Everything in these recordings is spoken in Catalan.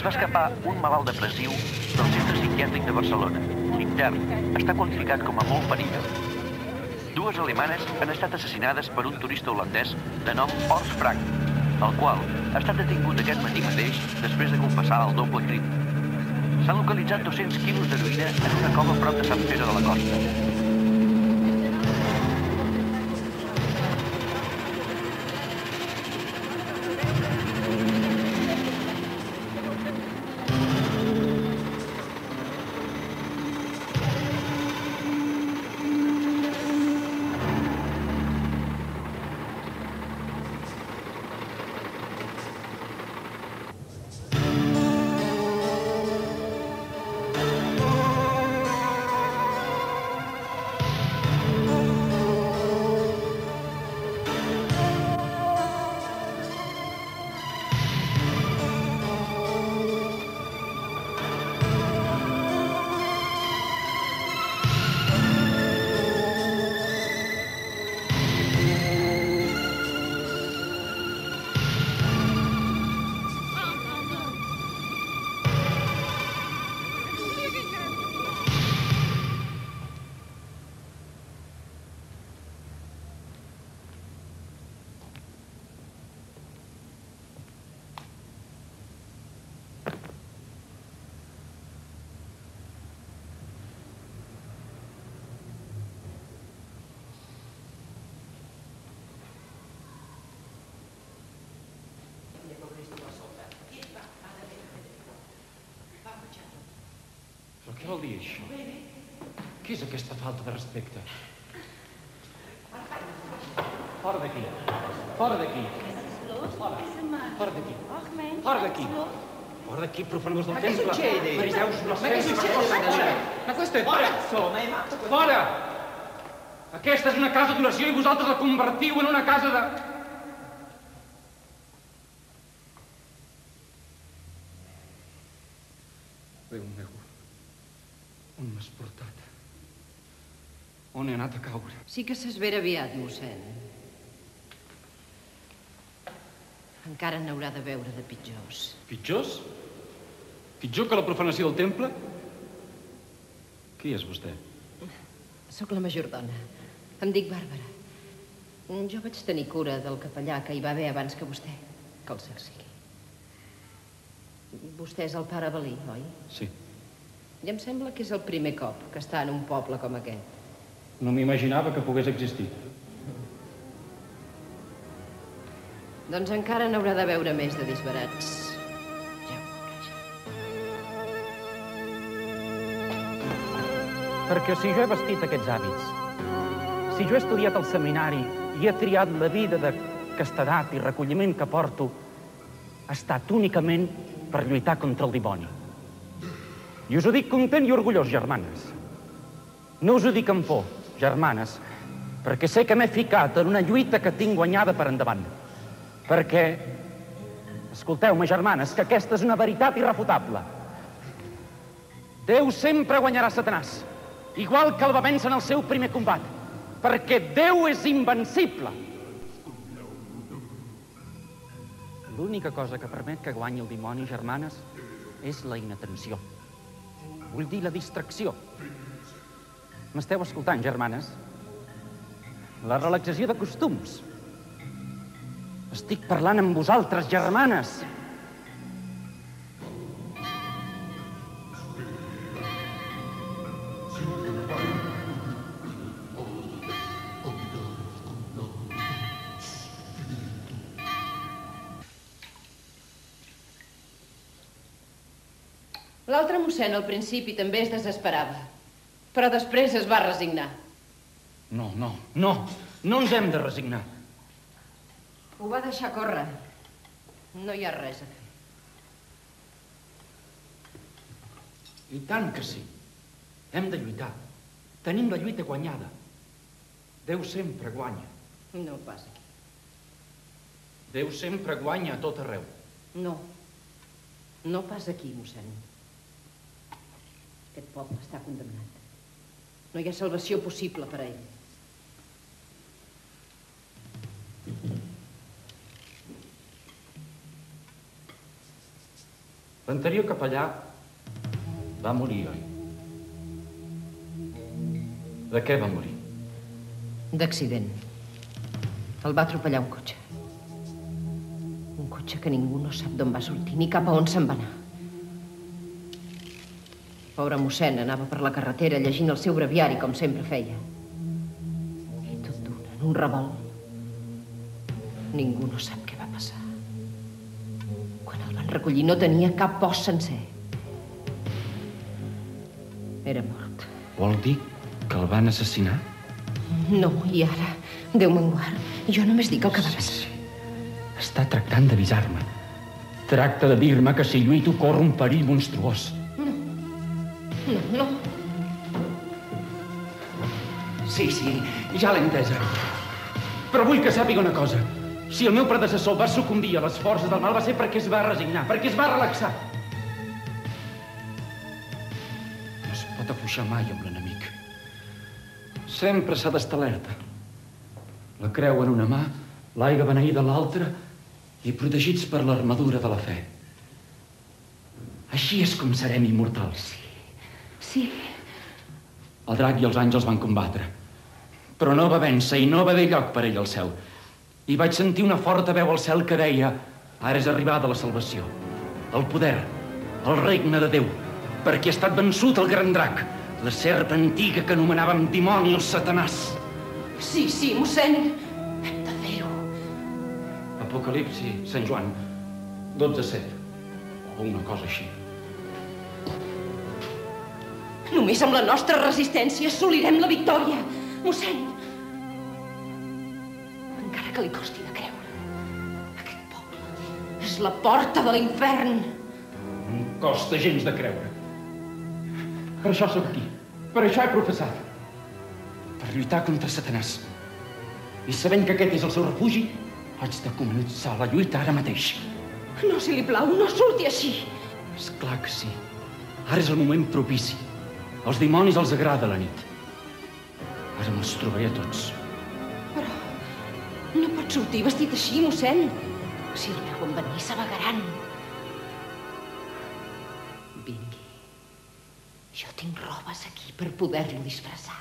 va escapar un malalt depressiu del centre psiquiàtric de Barcelona, l'intern. Està qualificat com a molt perillós. Dues alemanes han estat assassinades per un turista holandès de nom Horst Frank, el qual ha estat detingut aquest matí mateix després de confessar el doble crim. S'han localitzat 200 quilos d'heroïna en una cova prop de Sant Pere de la Costa. Què vol dir això? Què és aquesta falta de respecte? Fora d'aquí. Fora d'aquí. Fora. Fora d'aquí. Fora d'aquí. Fora d'aquí, profanadors del temple. Ma che succede? Fariseus, Ma che succede, Magdalena? Ma questo è Pazzo, ma è matto questo? Fora! Aquesta és una casa d'oració i vosaltres la convertiu en una casa de... Déu meu, on m'has portat? On he anat a caure? Sí que s'esvera aviat, mossèn. Encara n'haurà de veure de pitjors. Pitjors? Pitjor que la profanació del temple? Qui és vostè? Sóc la majordona. Em dic Bàrbara. Jo vaig tenir cura del capellà que hi va haver abans que vostè, que el cel sigui. Vostè és el pare Balí, oi? Sí. I em sembla que és el primer cop que està en un poble com aquest. No m'imaginava que pogués existir. Doncs encara n'haurà de veure més de disbarats. Ja ho veurà. Perquè si jo he vestit aquests hàbits, si jo he estudiat al seminari i he triat la vida de castedat i recolliment que porto, ha estat únicament per lluitar contra el dimoni. I us ho dic content i orgullós, germanes. No us ho dic amb por, germanes, perquè sé que m'he ficat en una lluita que tinc guanyada per endavant. Perquè, escolteu-me, germanes, que aquesta és una veritat irrefutable. Déu sempre guanyarà Satanàs, igual que el va vèncer en el seu primer combat, perquè Déu és invencible. L'única cosa que permet que guanyi el dimoni, germanes, és la inatenció. Vull dir la distracció. M'esteu escoltant, germanes? La relaxació de costums. Estic parlant amb vosaltres, germanes. L'altre mossèn al principi també es desesperava, però després es va resignar. No ens hem de resignar. Ho va deixar córrer. No hi ha res a fer. I tant que sí. Hem de lluitar. Tenim la lluita guanyada. Déu sempre guanya. No pas aquí. Déu sempre guanya a tot arreu. No. No pas aquí, mossèn. Aquest poble està condemnat. No hi ha salvació possible per a ell. L'anterior capellà va morir, oi? De què va morir? D'accident. El va atropellar un cotxe. Un cotxe que ningú no sap d'on va sortir ni cap a on se'n va anar. Pobre mossèn anava per la carretera llegint el seu breviari, com sempre feia. I tot d'una, en un revolt, ningú no sap què va passar. Quan el van recollir no tenia cap os sencer. Era mort. Vol dir que el van assassinar? No, i ara, Déu me'n guard, jo només dic el que va passar. Està tractant d'avisar-me. Tracta de dir-me que si lluito corre un perill monstruós. No. Sí, ja l'he entesa. Però vull que sàpiga una cosa. Si el meu predecessor va sucumbir a les forces del mal va ser perquè es va resignar, perquè es va relaxar. No es pot afluixar mai amb l'enemic. Sempre s'ha d'estar alerta. La creu en una mà, l'aigua beneïda en l'altra i protegits per l'armadura de la fe. Així és com serem immortals. Sí. El drac i els àngels van combatre, però no va vèncer i no va haver lloc per ell al cel. I vaig sentir una forta veu al cel que deia: ara és arribada la salvació, el poder, el regne de Déu, perquè ha estat vençut el gran drac, la serp antiga que anomenàvem dimoni o Satanàs. Sí, mossèn, hem de fer-ho. Apocalipsi, Sant Joan, 12:7, o una cosa així. Només amb la nostra resistència assolirem la victòria, mossèn. Encara que li costi de creure. Aquest poble és la porta de l'infern. No em costa gens de creure. Per això sóc aquí. Per això he professat. Per lluitar contra Satanàs. I sabent que aquest és el seu refugi, haig de començar la lluita ara mateix. No, si li plau, no surti així. És clar que sí. Ara és el moment propici. Als dimonis els agrada la nit. Ara me'ls trobaré a tots. Però no pot sortir vestit així, mossèn. Si el veuen venir, s'amagaran. Vingui. Jo tinc robes aquí per poder-lo disfressar.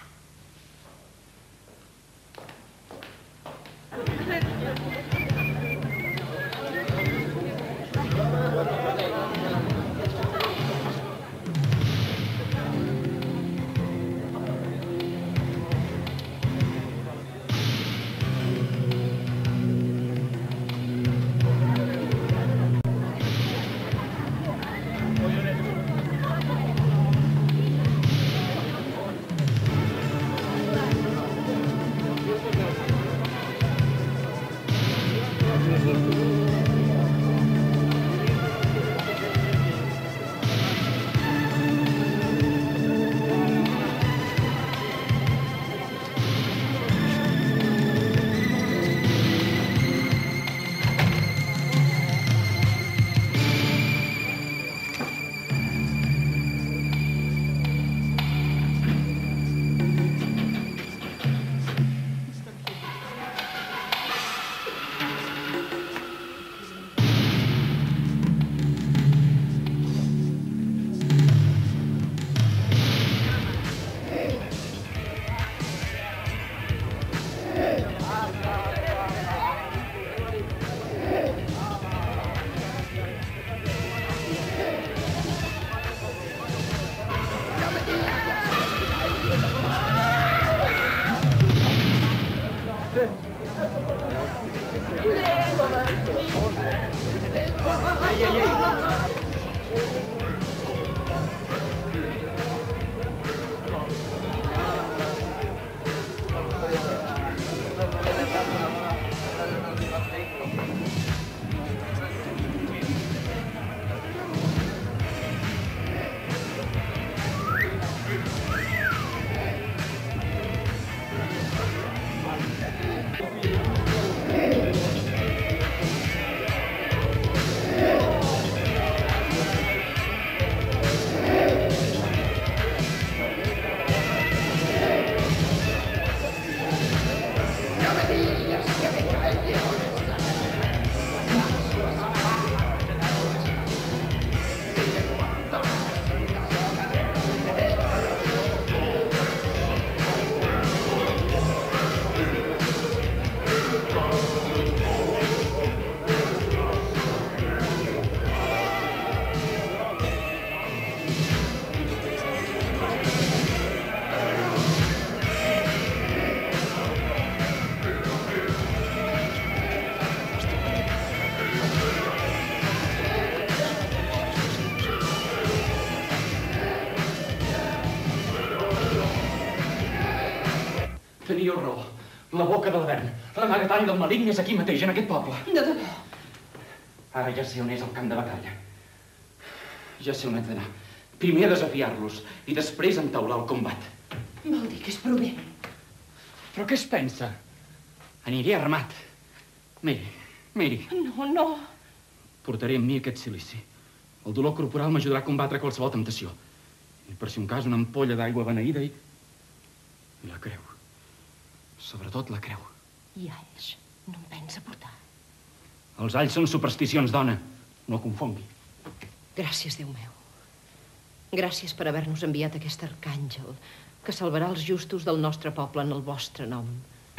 Teníeu raó. La boca de l'Avern, l'amagatall del maligne és aquí mateix, en aquest poble. De debò. Ara ja sé on és el camp de batalla. Ja sé on haig d'anar. Primer a desafiar-los i després a entaular el combat. Vol dir que és prudent. Però què es pensa? Aniré armat. Miri. No. Portaré amb mi aquest silici. El dolor corporal m'ajudarà a combatre qualsevol temptació. I per si un cas, una ampolla d'aigua beneïda i la creu. Sobretot la creu. I alls. No em pensa portar. Els alls són supersticions, dona. No confongui. Gràcies, Déu meu. Gràcies per haver-nos enviat aquest arcàngel que salvarà els justos del nostre poble en el vostre nom.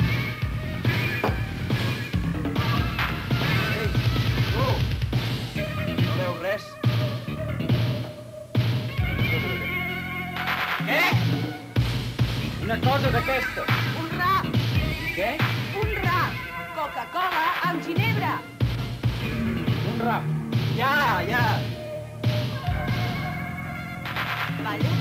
No veus res? Què? Una cosa d'aquesta. Un rap! Què? Un rap! Coca-Cola amb ginebra! Un rap. Ja! Balles?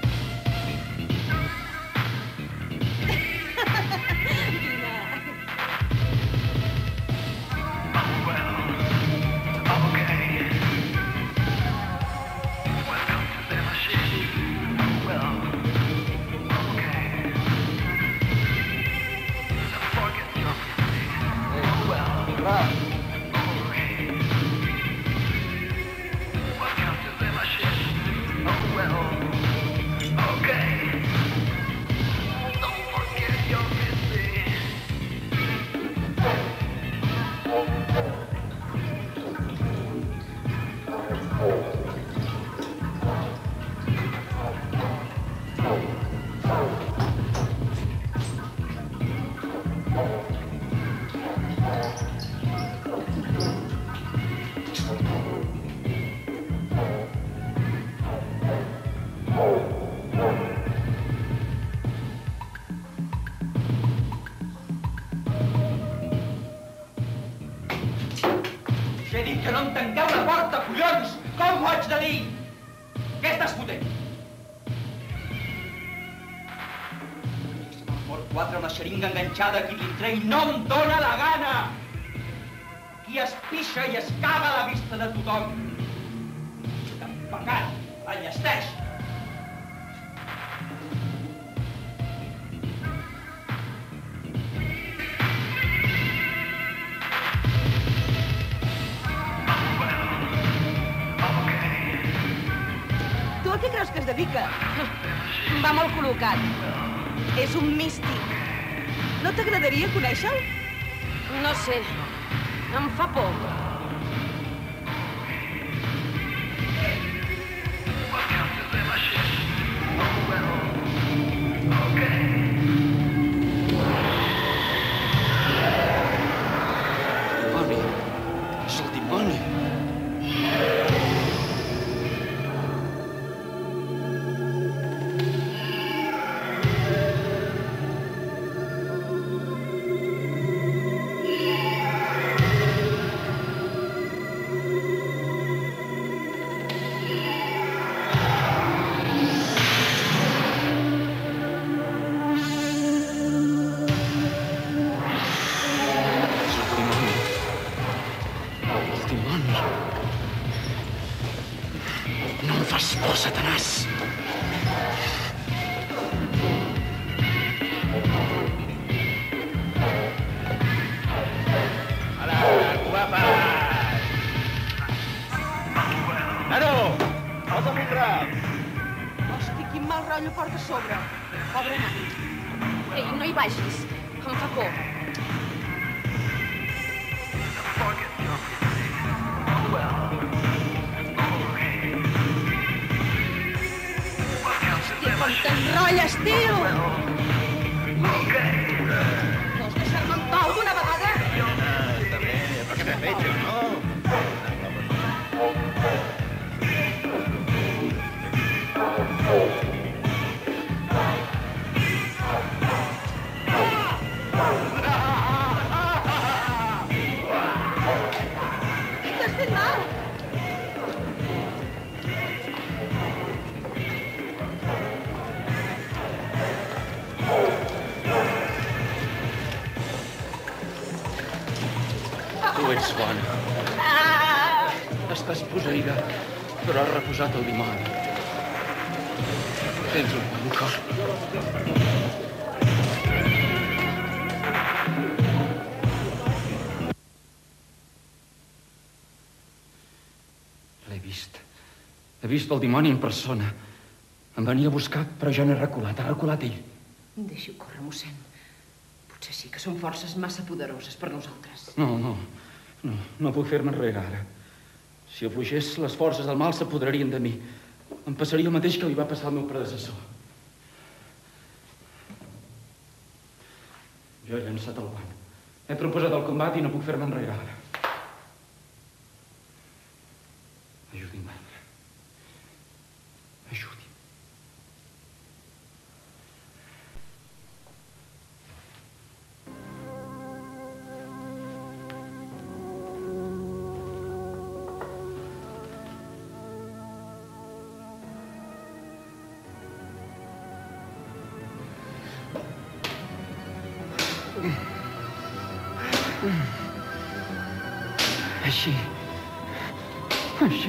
He dit que no em tanqueu la porta, collons! Com ho haig de dir? Què estàs fotent? Se m'ha mort 4 una xeringa enganxada aquí dintre i no em dóna la gana! Aquí es pixa i es caga a la vista de tothom. Que pecat, enllesteix! Tu a què creus que es dedica? Va molt col·locat. És un místic. No t'agradaria conèixer-lo? No sé. Em fa por. Dimoni. És el dimoni. Satanàs! Hola, guapa! Nano, posa'm un drap! Hosti, quin mal rotllo porta a sobre. Pobre nan. Ei, no hi vagis. Em fa por. Com t'enrotlles, tio! Vols deixar-me en pau d'una vegada? Està bé, perquè t'he fet, no? T'has fet mal! Tu ets bona. Estàs posseïda, però has reposat el dimoni. Tens un bon cor. L'he vist. He vist el dimoni en persona. Em venia a buscar, però jo no he reculat. Ha reculat ell. Deixi-ho córrer, mossèn. Potser sí que són forces massa poderoses per nosaltres. No puc fer-me enrere ara. Si afluixés, les forces del mal s'apoderarien de mi. Em passaria el mateix que li va passar al meu predecessor. Jo he llançat el guant. He proposat el combat i no puc fer-me enrere ara. Ajudi'm, Bàrbara. Ajudi'm. Així.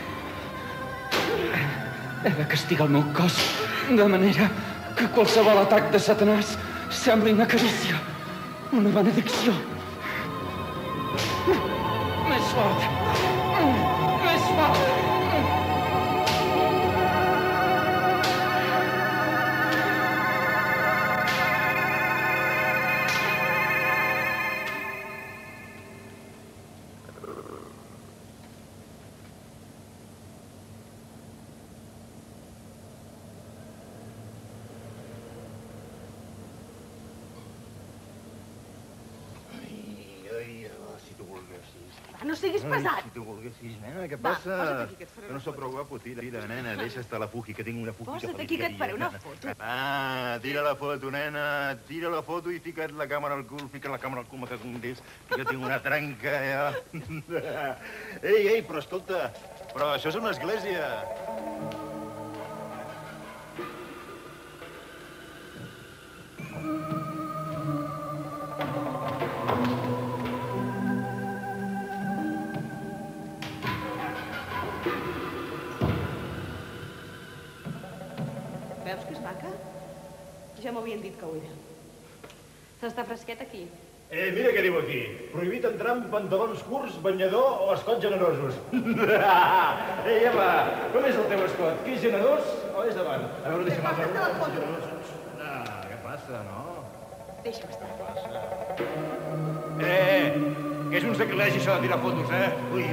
He de castigar el meu cos de manera que qualsevol atac de Satanàs sembli una carícia, una benedicció. Més fort. Més fort. No siguis pesat. Si tu volguessis, nena, què passa? Posa't aquí, que et faré Que no sóc prou guapo. Tira, nena, deixa estar la Fuji, que tinc una Fuji. Posa't aquí, que et faré una foto. Tira la foto, nena. Tira la foto i fica't la càmera al cul. Fica't la càmera al cul, que condés, que jo tinc una tranca, ja. Ei, però escolta, però això és una església. Veus que és maca? Ja m'havien dit que ho era. S'està fresquet aquí. Mira què diu aquí. Prohibit entrar amb pantalons curts, banyador o escots generosos. Ei, Eva, com és el teu escot? Que és generós o és davant? A veure, deixa'm altre. Passa't la foto. Què passa, no? Deixa'm estar. Que és un sacrilegi això de tirar fotos, Ui.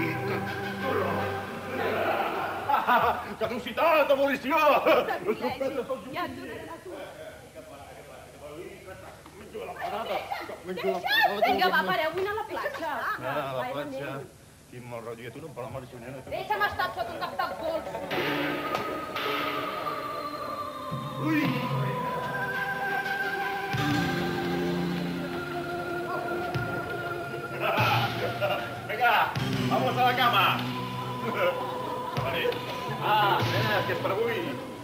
Caducitat, abolició! Ja et donaré la tua. Vinga, va, pareu, vull anar a la platja. A la platja. Quin mal rotllo. I a tu no em parla marxo, nena. Deixa'm estar, et fot un cap del pols. Ui! Venga, vamos a la cama. Vale. Nena, que és per avui.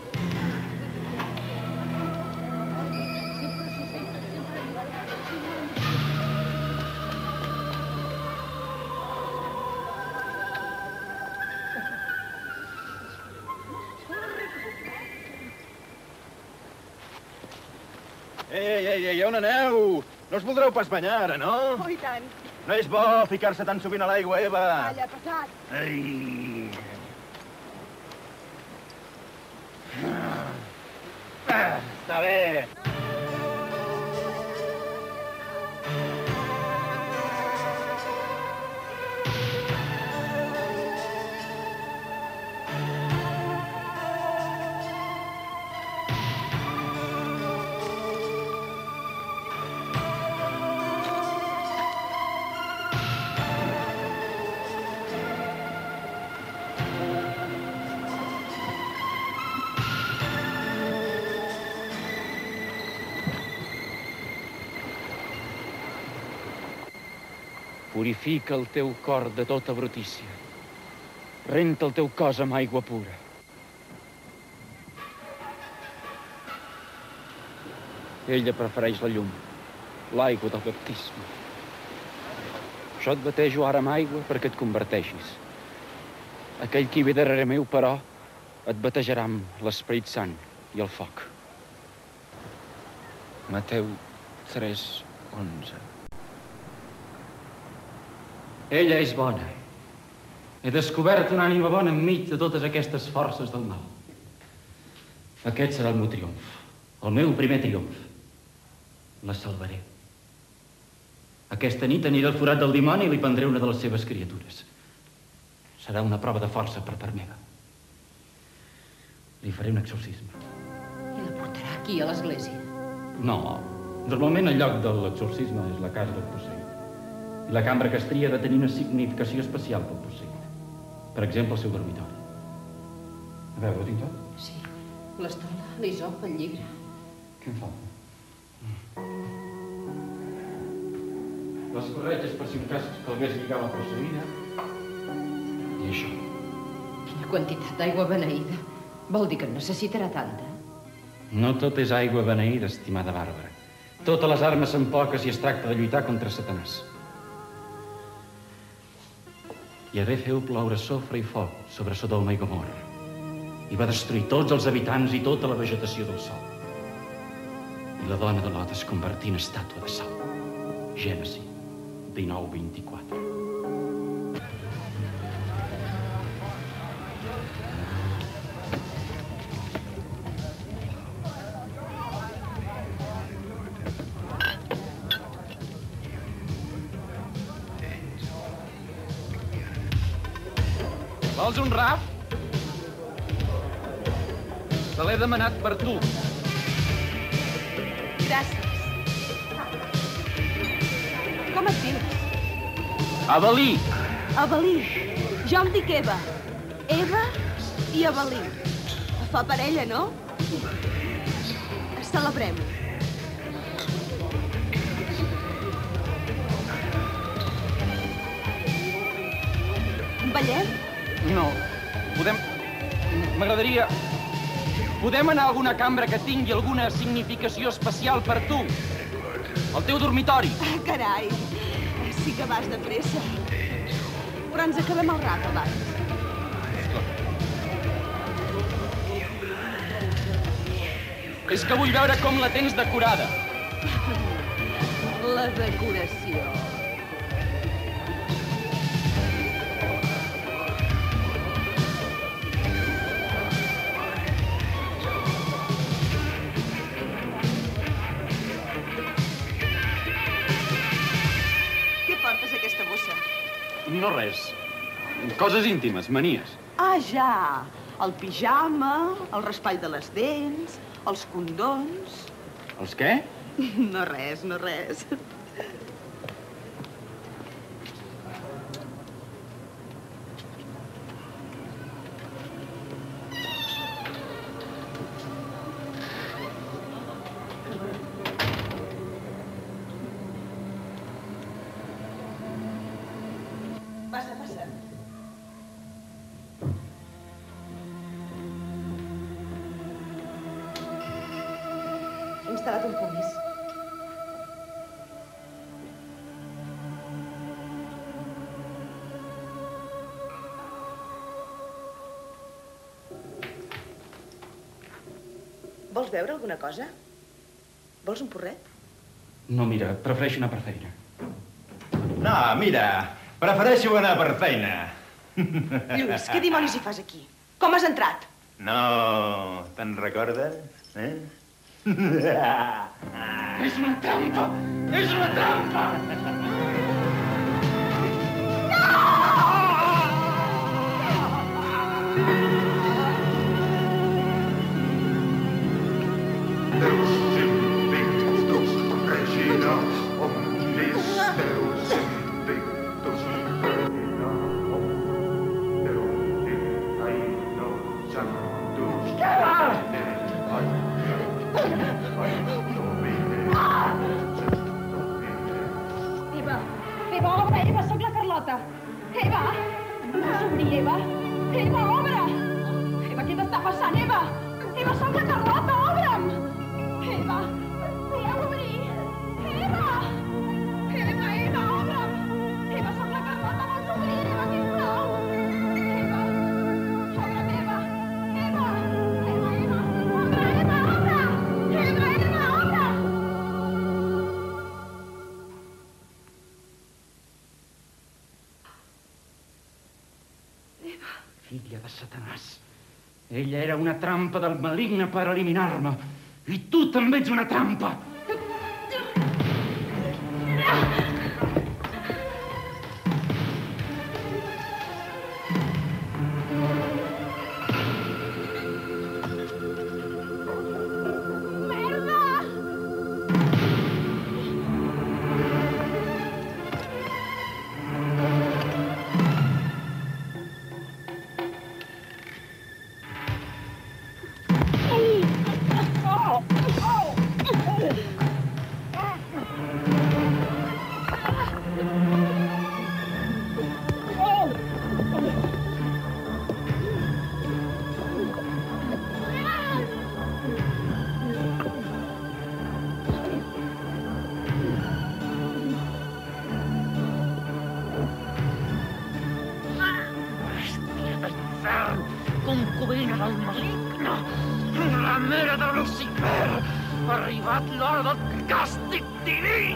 Ei, on aneu? No us voldreu pas banyar, ara, no? Oh, i tant. No és bo ficar-se tan sovint a l'aigua, Eva. Calla, passat. Ei. Està bé. Purifica el teu cor de tota brutícia. Renta el teu cos amb aigua pura. Ella prefereix la llum, l'aigua del baptisme. Jo et batejo ara amb aigua perquè et converteixis. Aquell qui ve darrere meu, però, et batejarà amb l'Esperit Sant i el foc. Mateu 3:11. Ella és bona. He descobert una ànima bona enmig de totes aquestes forces del mal. Aquest serà el meu triomf, el meu primer triomf. La salvaré. Aquesta nit aniré al forat del dimoni i li prendré una de les seves criatures. Serà una prova de força per part meva. Li faré un exorcisme. I la portarà aquí, a l'església? No. Normalment el lloc de l'exorcisme és la casa del posseït. I la cambra que es tria ha de tenir una significació especial pel posseït. Per exemple, el seu dormitori. A veure, ho tinc tot? Sí. L'estola, l'isop, el llibre. Què em falta? Les corretges per si un cas calgués lligar la posseïda. I això. Quina quantitat d'aigua beneïda. Vol dir que en necessitarà tanta? No tot és aigua beneïda, estimada Bàrbara. Totes les armes són poques i es tracta de lluitar contra Satanàs. Yahvé feu ploure sofre i foc sobre Sodoma i Gomorra i va destruir tots els habitants i tota la vegetació del sol. I la dona de Lot es convertí en estàtua de sal. Gènesi 19:24. Vols un rap? Te l'he demanat per tu. Gràcies. Com et dius? Avelí. Avelí. Jo em dic Eva. Eva i Avelí. Fa parella, no? Celebrem-ho. Ballem? No. M'agradaria... Podem anar a alguna cambra que tingui alguna significació especial per tu? El teu dormitori. Carai, sí que vas de pressa. Però ens acabem el rap abans. És que vull veure com la tens decorada. La decoració. No res. Coses íntimes, manies. Ah, ja. El pijama, el raspall de les dents, els condons... Els què? No res, no res. Passa, passa. He instal·lat un pomís. Vols beure alguna cosa? Vols un porret? No, mira, prefereixo anar per feina. No, mira, prefereixo anar per feina. Lluís, què dimonis hi fas aquí? Com has entrat? No, te'n recordes? Eh? És una trampa! És una trampa! Deus invictus, regina omnis, Deus invictus, regina omnis, Deus in sanctus, Eva! Eva, obre! Eva, sóc la Carlota! Eva! Vols obrir, Eva? Eva, obre! Eva, què t'està passant, Eva? Eva, sóc la Carlota, obre'm! Eva, podeu obrir? Eva! Eva, Eva, obre'm! Eva, Filla de Satanàs. Ella era una trampa del maligne per eliminar-me. I tu també ets una trampa. Concubina del maligno, la mare de Lucifer, ha arribat l'hora del càstig diví.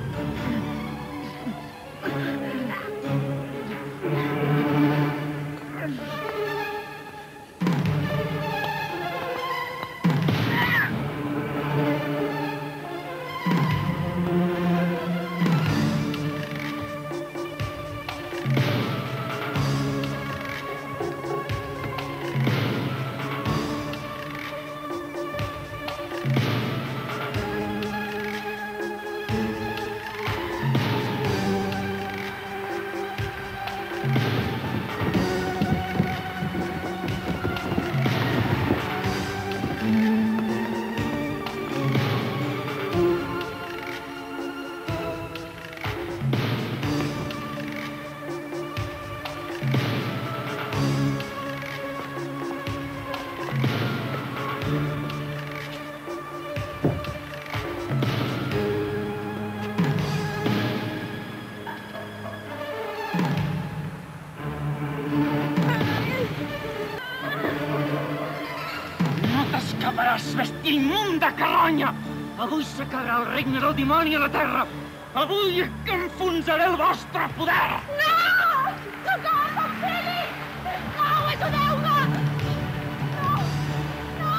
Vestir immunda carronya! Avui s'acabarà el regne del dimoni a la terra! Avui enfonsaré el vostre poder! No! Socors, auxili! Sisplau, ajudeu-me! No! No!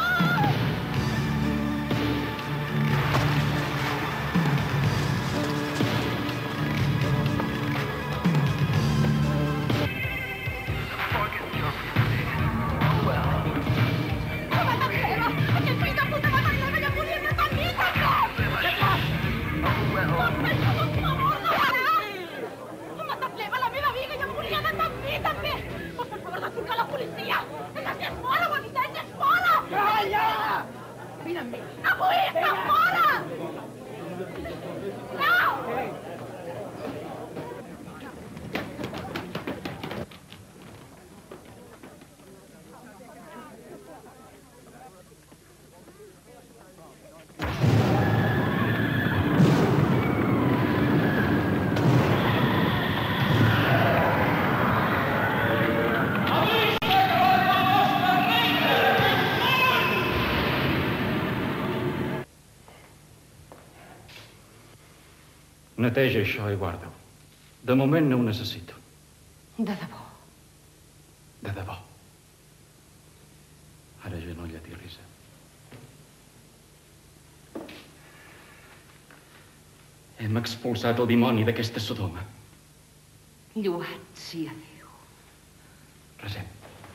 Neteja això i guarda-ho. De moment no ho necessito. De debò. De debò. Ara genolla't i risa. Hem expulsat el dimoni d'aquesta Sodoma. Lloat sia Déu. Resem.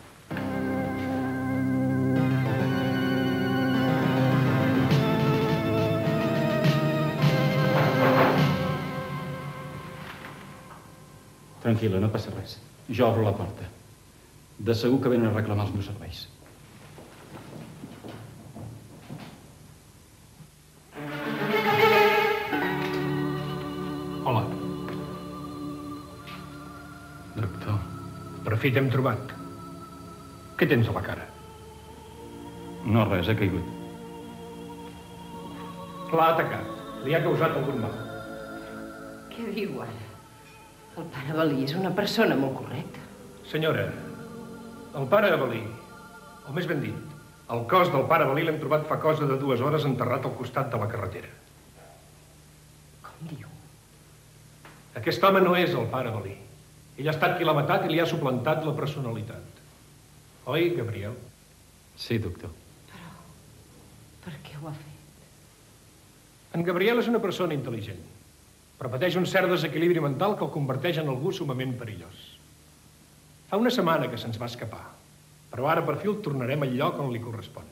Tranquil·la, no passa res. Jo obro la porta. De segur que venen a reclamar els meus serveis. Hola. Doctor. Per fi t'hem trobat. Què tens a la cara? No, res, ha caigut. L'ha atacat. Li ha causat algun mal. Què diu ara? El pare Balí és una persona molt correcta. Senyora, el pare Balí, o més ben dit, el cos del pare Balí l'hem trobat fa cosa de 2 hores enterrat al costat de la carretera. Com diu? Aquest home no és el pare Balí. Ell ha estat qui l'ha matat i li ha suplantat la personalitat. Oi, Gabriel? Sí, doctor. Però per què ho ha fet? En Gabriel és una persona intel·ligent, però pateix un cert desequilibri mental que el converteix en algú summament perillós. Fa una setmana que se'ns va escapar, però ara per fi el tornarem al lloc on li correspon.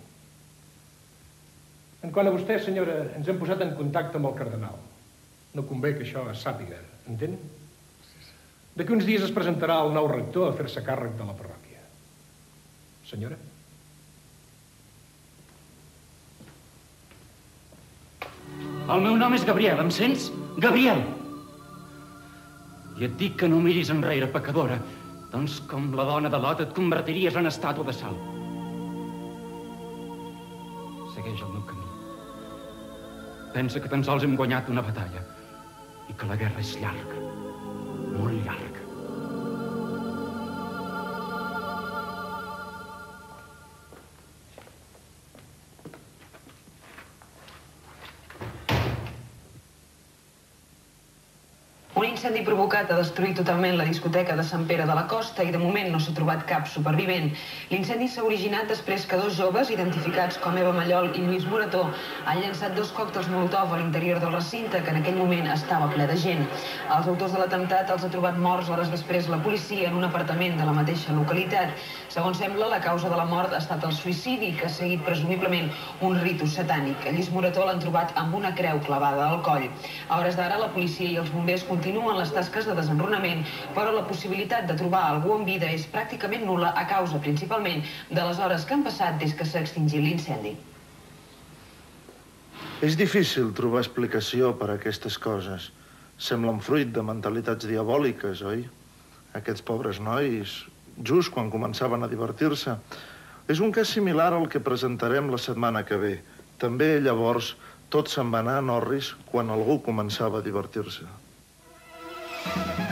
En quant a vostè, senyora, ens hem posat en contacte amb el cardenal. No convé que això es sàpiga, entén? D'aquí uns dies es presentarà el nou rector a fer-se càrrec de la parròquia. Senyora? El meu nom és Gabriel, em sents? Gabriel! I et dic que no miris enrere, pecadora. Doncs com la dona de Lot et convertiries en estàtua de sal. Segueix el meu camí. Pensa que tan sols hem guanyat una batalla i que la guerra és llarga, molt llarga. Un incendi provocat ha destruït totalment la discoteca de Sant Pere de la Costa i de moment no s'ha trobat cap supervivent. L'incendi s'ha originat després que dos joves, identificats com Eva Mallol i Lluís Morató, han llançat 2 còctels Molotov a l'interior del recinte, que en aquell moment estava ple de gent. Els autors de l'atemptat els ha trobat morts hores després la policia en un apartament de la mateixa localitat. Segons sembla, la causa de la mort ha estat el suïcidi, que ha seguit presumiblement un ritu satànic. A Lluís Morató l'han trobat amb una creu clavada al coll. A hores d'ara, la policia i els bombers continuen les tasques de desenrunament, però la possibilitat de trobar algú en vida és pràcticament nul·la a causa, principalment, de les hores que han passat des que s'ha extingit l'incendi. És difícil trobar explicació per a aquestes coses. Semblen fruit de mentalitats diabòliques, oi? Aquests pobres nois, just quan començaven a divertir-se. És un cas similar al que presentarem la setmana que ve. També, llavors, tot se'n va anar a Norris quan algú començava a divertir-se.